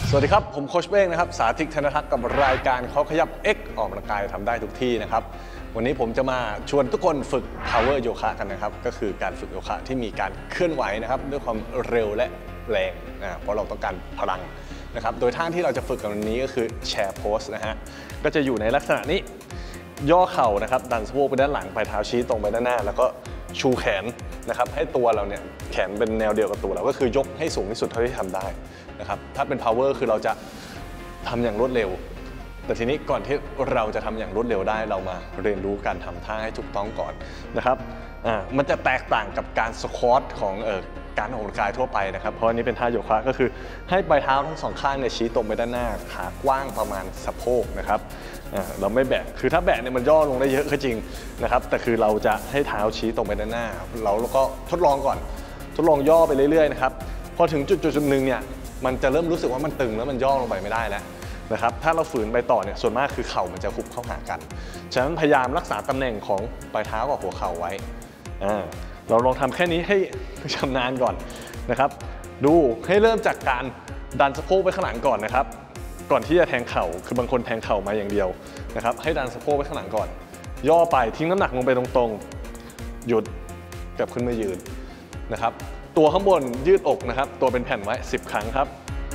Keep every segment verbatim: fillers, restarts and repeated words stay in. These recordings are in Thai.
สวัสดีครับผมโค้ชเบ้งนะครับสาธิตธนทัศน์กับรายการเขาขยับ X ออกกำลังกายทำได้ทุกที่นะครับวันนี้ผมจะมาชวนทุกคนฝึก Power Yoga กันนะครับก็คือการฝึกโยคะที่มีการเคลื่อนไหวนะครับด้วยความเร็วและแรงนะเพราะเราต้องการพลังนะครับโดยท่าที่เราจะฝึกกันวันนี้ก็คือแชร์โพสนะฮะก็จะอยู่ในลักษณะนี้ย่อเข่านะครับดันสะโพกไปด้านหลังปลายเท้าชี้ตรงไปด้านหน้าแล้วก็ชูแขนนะครับให้ตัวเราเนี่ยแขนเป็นแนวเดียวกับตัวเราก็คือยกให้สูงที่สุดเท่าที่ทำได้นะครับถ้าเป็น power คือเราจะทำอย่างรวดเร็วแต่ทีนี้ก่อนที่เราจะทำอย่างรวดเร็วได้เรามาเรียนรู้การทำท่าให้ถูกต้องก่อนนะครับอ่ามันจะแตกต่างกับการสควอตของเอ่อการออกกำลังกายทั่วไปนะครับเพราะอันนี้เป็นท่าโยคะก็คือให้ปลายเท้าทั้งสองข้างเนี่ยชี้ตรงไปด้านหน้าขากว้างประมาณสะโพกนะครับเราไม่แบะคือถ้าแบะเนี่ยมันย่อลงได้เยอะก็จริงนะครับแต่คือเราจะให้เท้าชี้ตรงไปด้านหน้าเราแล้วก็ทดลองก่อนทดลองย่อไปเรื่อยๆนะครับพอถึงจุดจุดหนึ่งเนี่ยมันจะเริ่มรู้สึกว่ามันตึงแล้วมันย่อลงไปไม่ได้แล้วนะครับถ้าเราฝืนไปต่อเนี่ยส่วนมากคือเข่ามันจะหุบเข้าหากันฉะนั้นพยายามรักษาตำแหน่งของปลายเท้ากับหัวเข่าไว้เราลองทำแค่นี้ให้ชำนาญก่อนนะครับดูให้เริ่มจากการดันสะโพกไปข้างหลังก่อนนะครับก่อนที่จะแทงเข่าคือบางคนแทงเข่ามาอย่างเดียวนะครับให้ดันสะโพกไปข้างหลังก่อนย่อไปทิ้งน้ำหนักลงไปตรงๆหยุดกลับขึ้นมายืนนะครับตัวข้างบนยืดอกนะครับตัวเป็นแผ่นไว้สิบครั้งครับ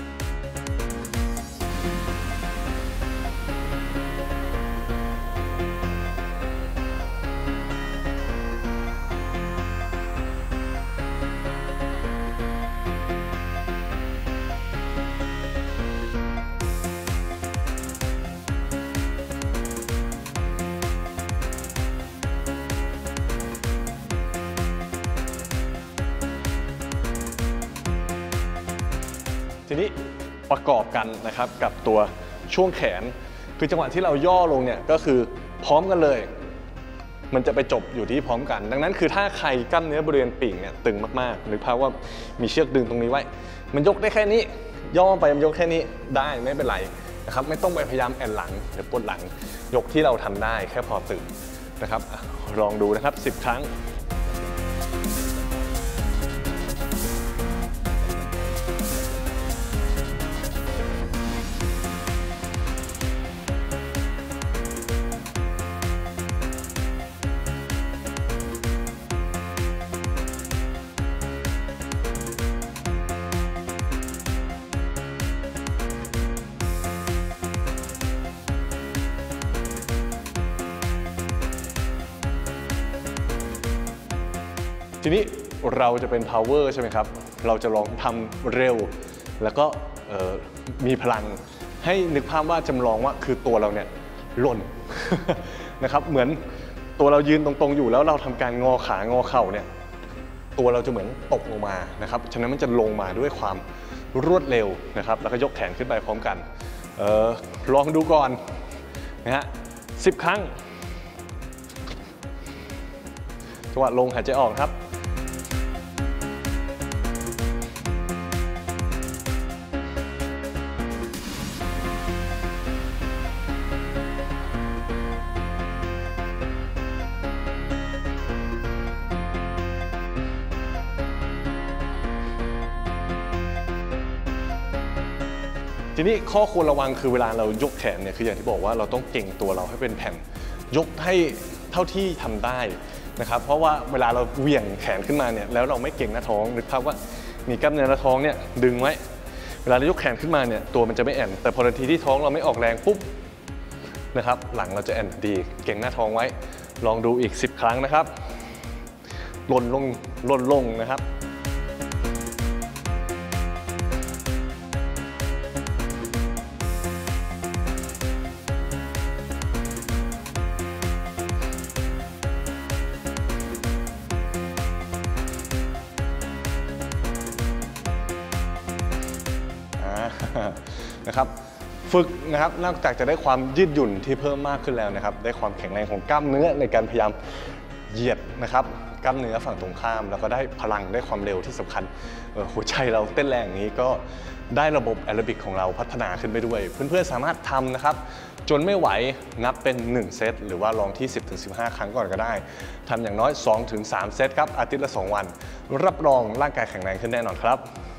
ทีนี้ประกอบกันนะครับกับตัวช่วงแขนคือจังหวะที่เราย่อลงเนี่ยก็คือพร้อมกันเลยมันจะไปจบอยู่ที่พร้อมกันดังนั้นคือถ้าใครกล้ามเนื้อบริเวณปีกเนี่ยตึงมากๆหรือภาพว่ามีเชือกดึงตรงนี้ไว้มันยกได้แค่นี้ย่อไปมันยกแค่นี้ได้ไม่เป็นไรนะครับไม่ต้องไปพยายามแอนหลังหรือปวดหลังยกที่เราทำได้แค่พอตึงนะครับลองดูนะครับสิบครั้งทีนี้เราจะเป็น power ใช่ไหมครับเราจะลองทำเร็วแล้วก็มีพลังให้นึกภาพว่าจำลองว่าคือตัวเราเนี่ยหล่น นะครับเหมือนตัวเรายืนตรงๆอยู่แล้วเราทำการงอขางอเข่าเนี่ยตัวเราจะเหมือนตกลงมานะครับฉะนั้นมันจะลงมาด้วยความรวดเร็วนะครับแล้วก็ยกแขนขึ้นไปพร้อมกันเออลองดูก่อนนะฮะสิบครั้งจังหวะลงหายใจออกครับทีนี้ข้อควรระวังคือเวลาเรายกแขนเนี่ยคืออย่างที่บอกว่าเราต้องเก่งตัวเราให้เป็นแผ่นยกให้เท่าที่ทำได้นะครับเพราะว่าเวลาเราเหวี่ยงแขนขึ้นมาเนี่ยแล้วเราไม่เก่งหน้าท้องนึกภาพว่ามีกล้ามเนื้อหน้าท้องเนี่ยดึงไว้เวลาเรายกแขนขึ้นมาเนี่ยตัวมันจะไม่แอนแต่พอทันทีที่ท้องเราไม่ออกแรงปุ๊บนะครับหลังเราจะแอนดีเก่งหน้าท้องไว้ลองดูอีกสิบครั้งนะครับหล่นลงหล่นลงนะครับนะครับฝึกนะครับนอกจากจะได้ความยืดหยุ่นที่เพิ่มมากขึ้นแล้วนะครับได้ความแข็งแรงของกล้ามเนื้อในการพยายามเหยียดนะครับกล้ามเนื้อฝั่งตรงข้ามแล้วก็ได้พลังได้ความเร็วที่สำคัญหัวใจเราเต้นแรงอย่างนี้ก็ได้ระบบแอโรบิกของเราพัฒนาขึ้นไปด้วยเพื่อนๆสามารถทำนะครับ จนไม่ไหวนับเป็นหนึ่งเซตหรือว่าลองที่ สิบถึงสิบห้า ครั้งก่อนก็ได้ทำอย่างน้อย สองถึงสาม เซตครับอาทิตย์ละสองวันรับรองร่างกายแข็งแรงขึ้นแน่นอนครับ